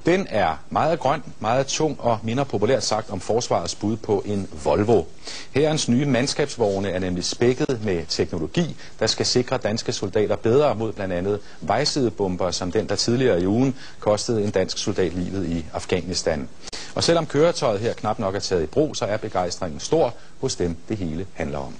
Den er meget grøn, meget tung og minder populært sagt om forsvarets bud på en Volvo. Hærens nye mandskabsvogne er nemlig spækket med teknologi, der skal sikre danske soldater bedre mod blandt andet vejsidebomber, som den, der tidligere i ugen kostede en dansk soldat livet i Afghanistan. Og selvom køretøjet her knap nok er taget i brug, så er begejstringen stor hos dem, det hele handler om.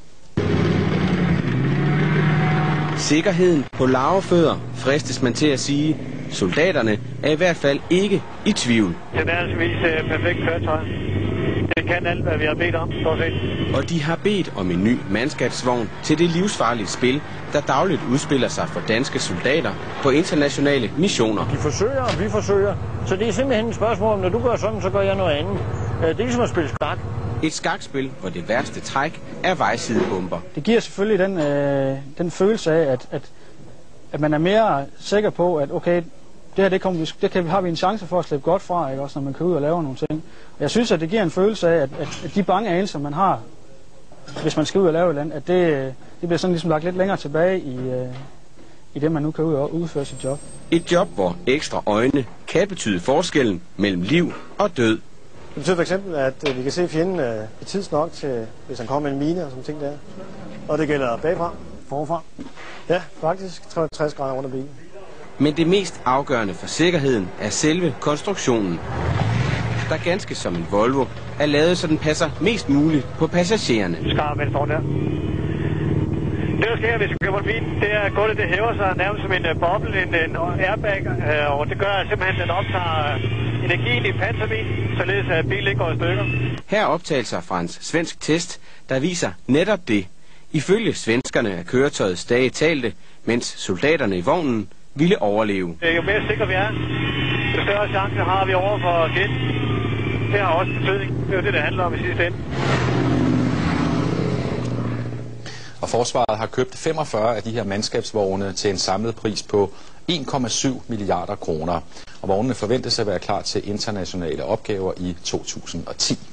Sikkerheden på larvefødder, fristes man til at sige. Soldaterne er i hvert fald ikke i tvivl. Det er altså perfekt køretøj. Det kan alt, hvad vi har bedt om, stort set. Og de har bedt om en ny mandskabsvogn til det livsfarlige spil, der dagligt udspiller sig for danske soldater på internationale missioner. De forsøger, og vi forsøger. Så det er simpelthen et spørgsmål om, når du gør sådan, så gør jeg noget andet. Det er ligesom at spille skak. Et skakspil, hvor det værste træk er vejsidebomber. Det giver selvfølgelig den følelse af, at man er mere sikker på, at okay, har vi en chance for at slippe godt fra, ikke? Også når man kan ud og lave nogle ting. Og jeg synes, at det giver en følelse af, at de bange anelser, man har, hvis man skal ud og lave et eller andet, at det bliver sådan ligesom lagt lidt længere tilbage i det, man nu kan ud og udføre sit job. Et job, hvor ekstra øjne kan betyde forskellen mellem liv og død. Det betyder for eksempel, at vi kan se fjenden i tidsnok til, hvis han kommer med en mine og sådan ting der. Og det gælder bagfra, forfra. Ja, faktisk 360 grader rundt om bilen. Men det mest afgørende for sikkerheden er selve konstruktionen, der ganske som en Volvo er lavet, så den passer mest muligt på passagererne. Skarp venstre der. Det, der sker, hvis vi køber en bil, det er, at gulvet det hæver sig nærmest som en boble, en airbag, og det gør simpelthen, at den optager energien i panserbil, således at bilen ikke går i stykker. Her optagelser fra en svensk test, der viser netop det. Ifølge svenskerne er køretøjet stadig talte, mens soldaterne i vognen ville overleve. Jo mere sikre vi er, jo større chance har vi over for fjenden. Det har også betydning. Det er jo det handler om i sidste ende. Og forsvaret har købt 45 af de her mandskabsvogne til en samlet pris på 1,7 milliarder kroner. Og vognene forventes at være klar til internationale opgaver i 2010.